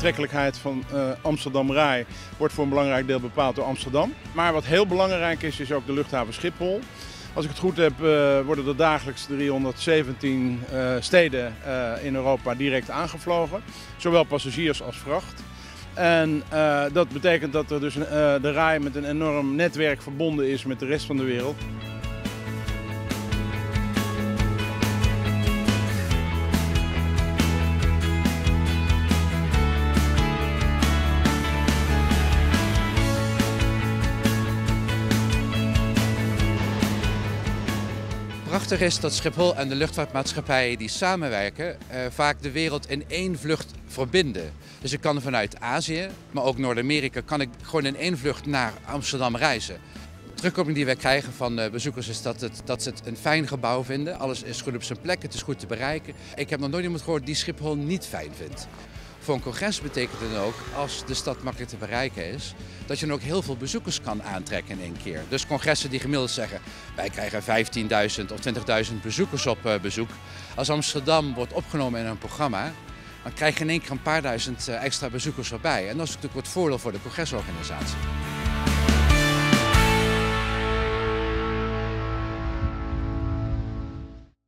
aantrekkelijkheid van Amsterdam Rai wordt voor een belangrijk deel bepaald door Amsterdam. Maar wat heel belangrijk is ook de luchthaven Schiphol. Als ik het goed heb, worden er dagelijks 317 steden in Europa direct aangevlogen. Zowel passagiers als vracht. En dat betekent dat er dus de Rai met een enorm netwerk verbonden is met de rest van de wereld. Prachtig is dat Schiphol en de luchtvaartmaatschappijen die samenwerken vaak de wereld in één vlucht verbinden. Dus ik kan vanuit Azië, maar ook Noord-Amerika, kan ik gewoon in één vlucht naar Amsterdam reizen. De terugkoppeling die wij krijgen van bezoekers is dat ze het een fijn gebouw vinden. Alles is goed op zijn plek, het is goed te bereiken. Ik heb nog nooit iemand gehoord die Schiphol niet fijn vindt. Voor een congres betekent het ook, als de stad makkelijk te bereiken is, dat je dan ook heel veel bezoekers kan aantrekken in één keer. Dus congressen die gemiddeld zeggen, wij krijgen 15.000 of 20.000 bezoekers op bezoek. Als Amsterdam wordt opgenomen in een programma, dan krijg je in één keer een paar duizend extra bezoekers erbij. En dat is natuurlijk het voordeel voor de congresorganisatie.